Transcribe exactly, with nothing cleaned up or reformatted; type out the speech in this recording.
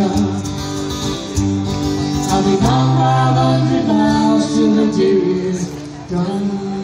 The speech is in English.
come. I'll be gone five hundred miles till the day is done.